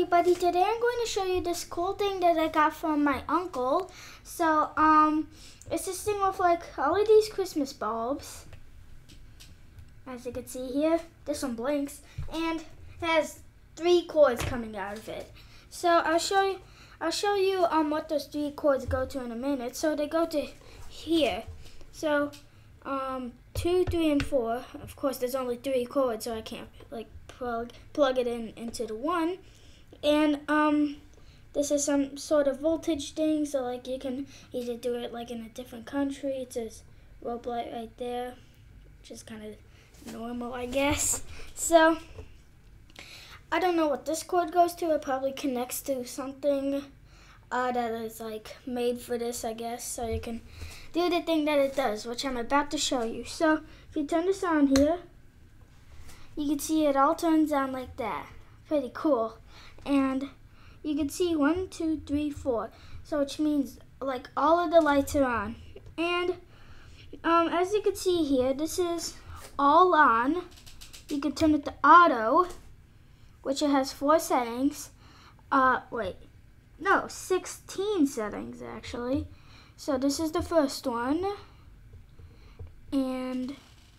everybody, today I'm going to show you this cool thing that I got from my uncle. So, it's this thing with like all of these Christmas bulbs. As you can see here, this one blinks and it has 3 cords coming out of it. So I'll show you what those 3 cords go to in a minute. So they go to here. So 2, 3, and 4. Of course, there's only 3 cords, so I can't like plug it into the one. And this is some sort of voltage thing, so like you can either do it like in a different country. It says rope light right there, which is kind of normal, I guess. So I don't know what this cord goes to. It probably connects to something that is like made for this, I guess, so you can do the thing that it does, which I'm about to show you. So if you turn this on here, you can see it all turns on like that. Pretty cool. And you can see 1, 2, 3, 4. So which means like all of the lights are on. And as you can see here, this is all on. You can turn it to auto, which it has 4 settings. 16 settings actually. So this is the first one. And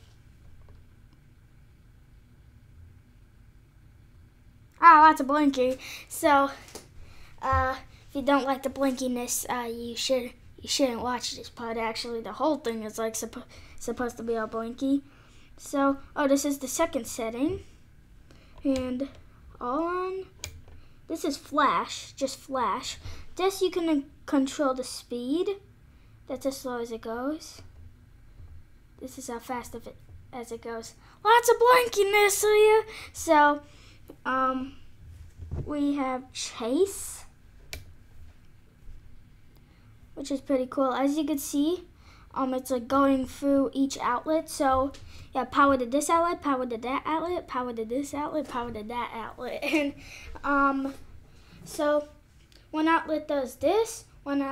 lots of blinking. So if you don't like the blinkiness, you shouldn't watch this part. Actually, the whole thing is like supposed to be all blinky. So this is the second setting, and all on. This is flash, just flash. This you can control the speed. That's as slow as it goes. This is how fast as it goes. Lots of blinkiness here. So we have chase, which is pretty cool. As you can see, it's like going through each outlet. So yeah, power to this outlet, power to that outlet, power to this outlet, power to that outlet. And so one outlet does this, one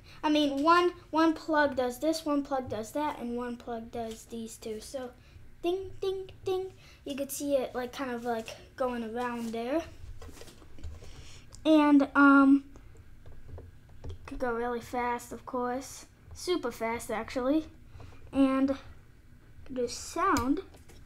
plug does this, one plug does that, and one plug does these 2. So ding, ding, ding. You could see it like kind of like going around there. And could go really fast, of course. Super fast actually. And do sound.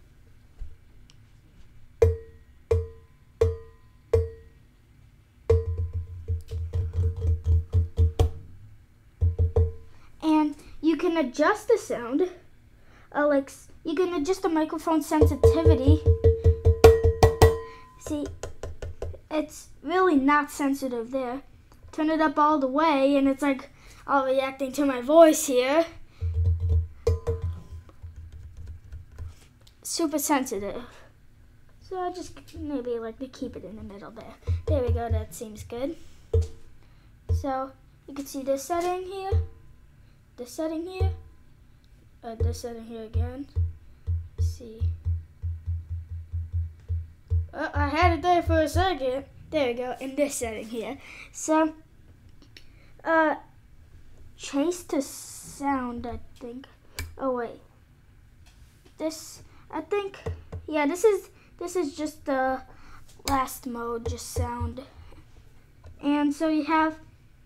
And you can adjust the sound. You can adjust the microphone sensitivity. See, it's really not sensitive there. Turn it up all the way and it's like all reacting to my voice here. Super sensitive. So I just maybe like to keep it in the middle there. There we go, that seems good. So you can see this setting here, this setting here, this setting here again. Let's see. Oh, I had it there for a second. There we go, in this setting here. So, chase to sound, I think. Oh wait, this is just the last mode, just sound. And so you have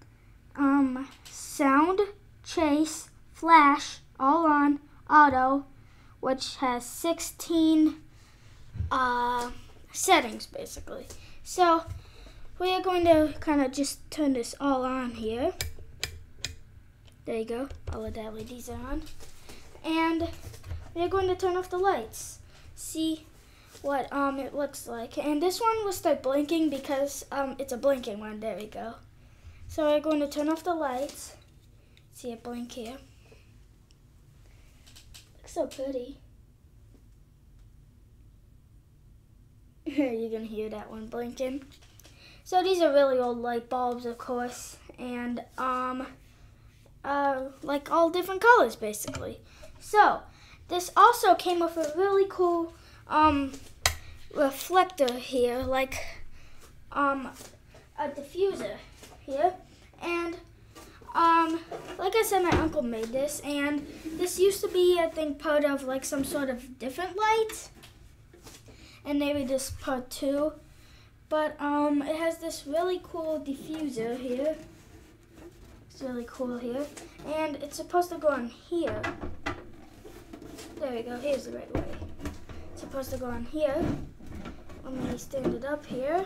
sound, chase, flash, all on, auto, which has 16 settings basically. So we are going to kind of just turn this all on here. There you go, all of the LEDs are on. And we're going to turn off the lights. See what it looks like. And this one will start blinking because it's a blinking one. There we go. So we're going to turn off the lights. See it blink here. Looks so pretty. You're gonna hear that one blinking. So these are really old light bulbs, of course, and like all different colors basically. So this also came with a really cool reflector here, like a diffuser here. And like I said, my uncle made this, and this used to be, I think, part of like some sort of different light, and maybe this part too. But it has this really cool diffuser here. It's really cool here. And it's supposed to go on here. There we go, here's the right way. It's supposed to go on here. Let me stand it up here.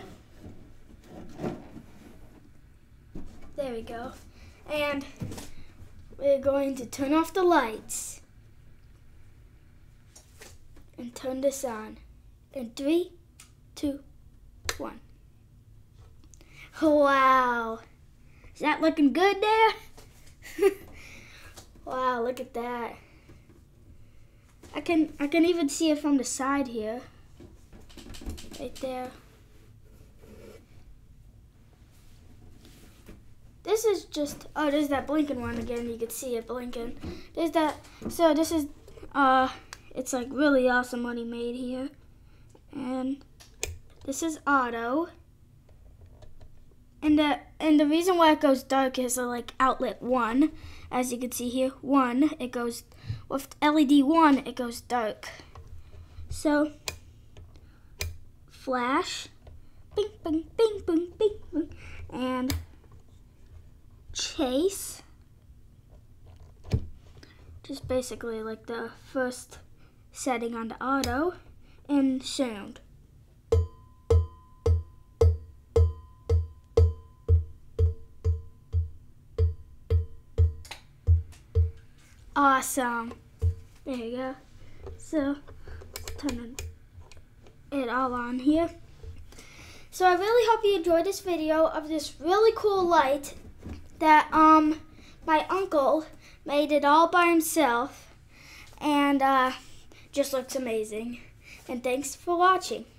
There we go. And we're going to turn off the lights. And turn this on. In 3, 2, 1. Wow. Is that looking good there? Wow, look at that. I can even see it from the side here. Right there. This is just, oh, there's that blinking one again. You can see it blinking. There's that, so this is, it's like really awesome what he made here. And this is auto. And the reason why it goes dark is like outlet 1. As you can see here, 1, it goes, with LED 1, it goes dark. So, flash, bing, bing, bing, bing, bing, bing, and chase. Just basically like the first setting on the auto, and sound. Awesome. There you go. So, turn it all on here. So I really hope you enjoyed this video of this really cool light that my uncle made it all by himself, and just looks amazing. And thanks for watching.